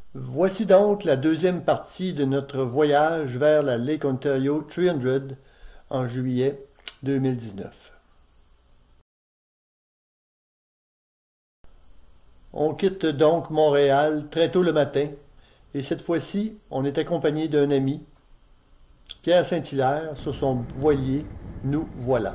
Voici donc la deuxième partie de notre voyage vers la Lake Ontario 300 en juillet 2019. On quitte donc Montréal très tôt le matin et cette fois-ci, on est accompagné d'un ami, Pierre Saint-Hilaire, sur son voilier. Nous voilà.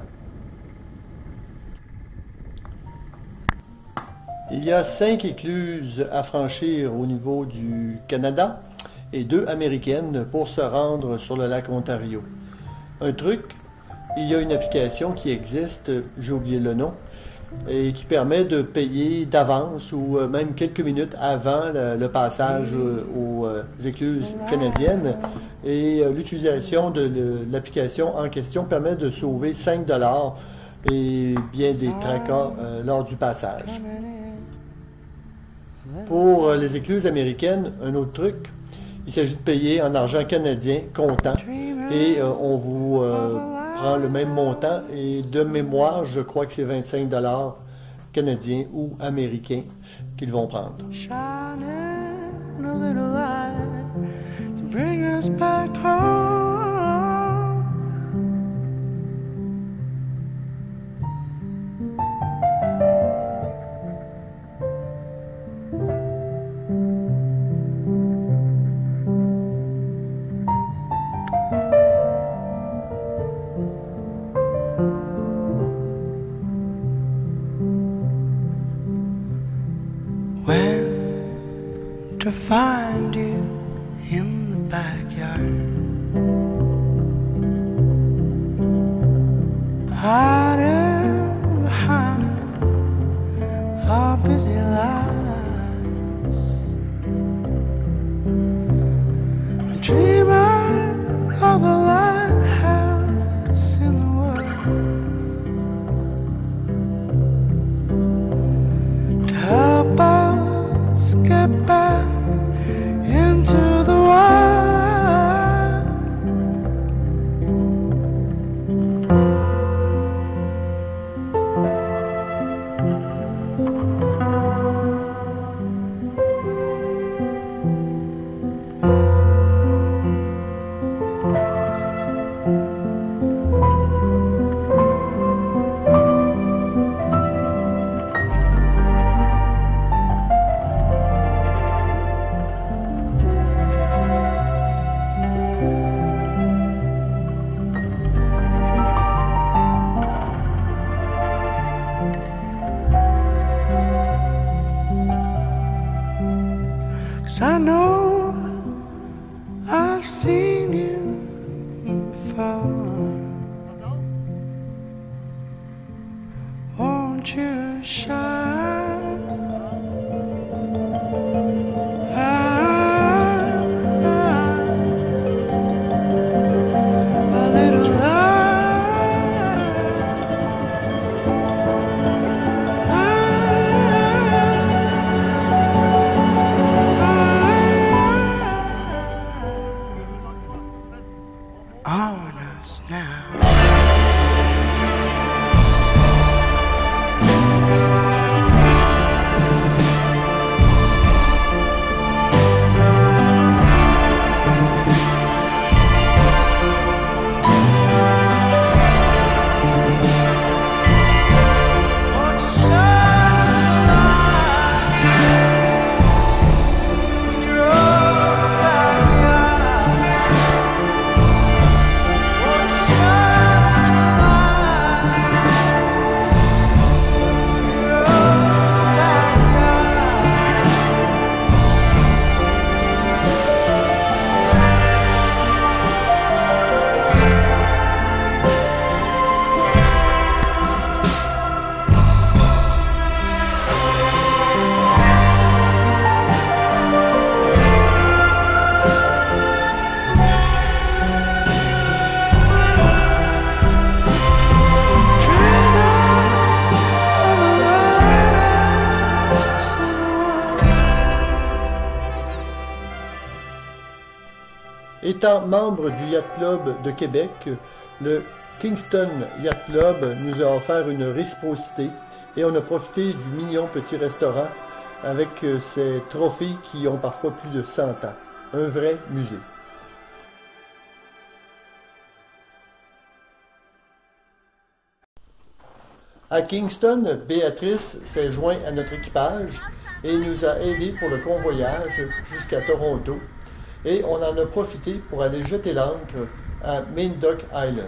Il y a 5 écluses à franchir au niveau du Canada et 2 américaines pour se rendre sur le lac Ontario. Un truc, il y a une application qui existe, j'ai oublié le nom, et qui permet de payer d'avance ou même quelques minutes avant le passage aux écluses canadiennes. Et l'utilisation de l'application en question permet de sauver 5$ et bien des tracas lors du passage. Pour les écluses américaines, un autre truc, il s'agit de payer en argent canadien comptant et on vous prend le même montant et de mémoire, je crois que c'est 25$ canadiens ou américains qu'ils vont prendre. When to find you in the backyard, hiding behind our busy lives, dreaming of a lighthouse in the woods to help us get back into the wild. Cause I know I've seen you before. Won't you shine a little on us now. Won't you shine a light in your own backyard? Won't you shine a light in your own Étant membre du Yacht Club de Québec, le Kingston Yacht Club nous a offert une réciprocité et on a profité du mignon petit restaurant avec ces trophées qui ont parfois plus de 100 ans. Un vrai musée. À Kingston, Béatrice s'est joint à notre équipage et nous a aidés pour le convoyage jusqu'à Toronto. Et on en a profité pour aller jeter l'ancre à Main Dock Island.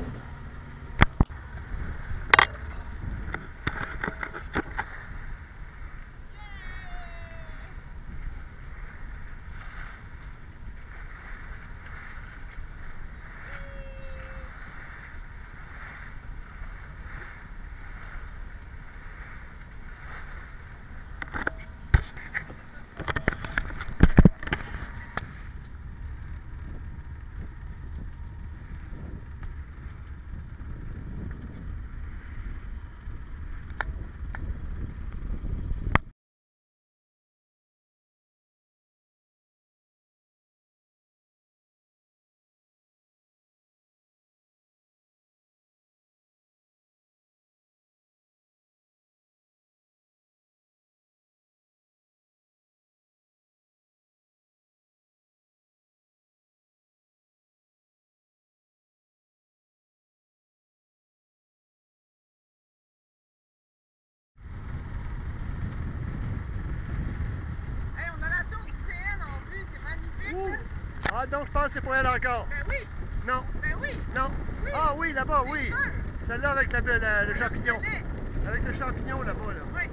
Ah, donc je pense que c'est pour elle encore. Ben oui. Non. Ben oui. Non. Oui. Ah oui, là-bas, oui. Celle-là avec le Je champignon. connais. Avec le champignon là-bas, là. Oui.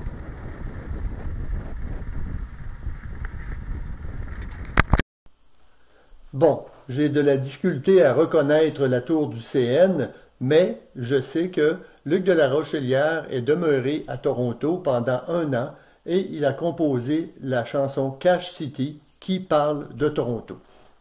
Bon, j'ai de la difficulté à reconnaître la tour du CN, mais je sais que Luc de la Rochelière est demeuré à Toronto pendant 1 an et il a composé la chanson Cache City qui parle de Toronto.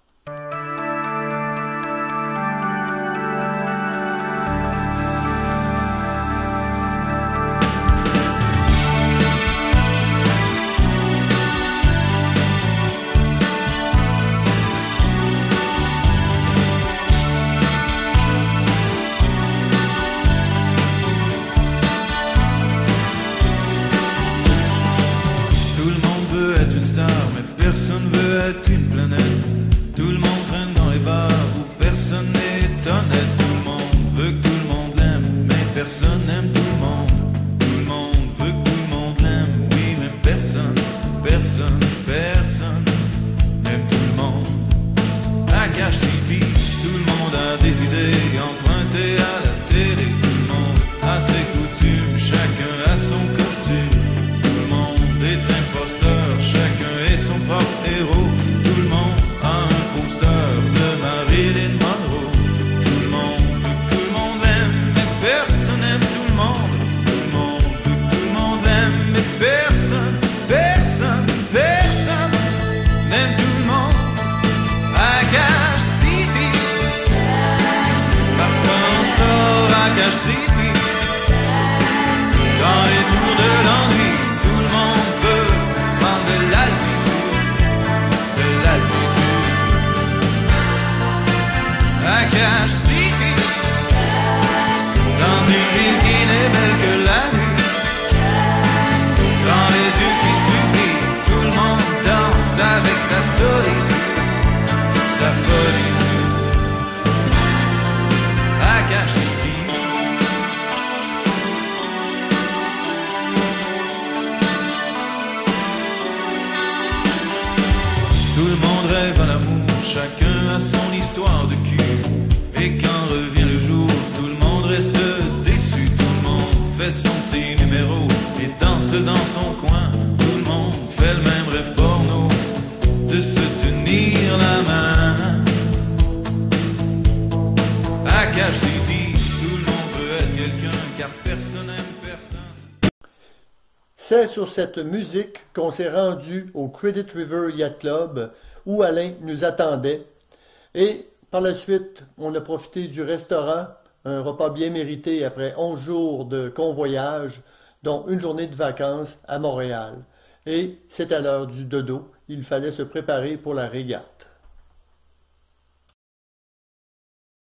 Tout le monde veut être une star, mais personne veut être une planète. Tout le monde traîne dans les bars où personne n'est honnête. Tout le monde veut que tout le monde l'aime, mais personne n'aime tout le monde. Tout le monde veut que tout le monde l'aime, oui, mais personne, personne, personne n'aime tout le monde. À Cache City, tout le monde a des idées empruntées à la télé. Tout le monde a ses coutumes, chacun a son costume. Tout le monde est imposteur, chacun est son propre héros. Tout le monde a un poster de Marilyn Monroe. Tout le monde veut que tout le monde l'aime, mais personne n'aime tout le monde. Tout le monde veut que tout le monde l'aime, mais personne, personne, personne n'aime tout le monde. À Cache City, parfois on sort à Cache City. Dans les tours de l'ennui, tout le monde veut prendre de l'altitude, de l'altitude. À Cache City, dans une ville qui n'est belle que la nuit, dans les yeux qui supplient, tout le monde danse avec sa solitude, sa solitude. À Cache City. Tout le monde rêve à l'amour, chacun a son histoire de cul. Et quand revient le jour, tout le monde reste déçu. Tout le monde fait son petit numéro et danse dans son coin. Tout le monde fait le même rêve porno, de se tenir la main. À Cache City, tout le monde veut être quelqu'un, car personne n'aime personne. C'est sur cette musique qu'on s'est rendu au Credit River Yacht Club où Alain nous attendait. Et par la suite, on a profité du restaurant, un repas bien mérité après 11 jours de convoyage, dont une journée de vacances à Montréal. Et c'est à l'heure du dodo, il fallait se préparer pour la régate.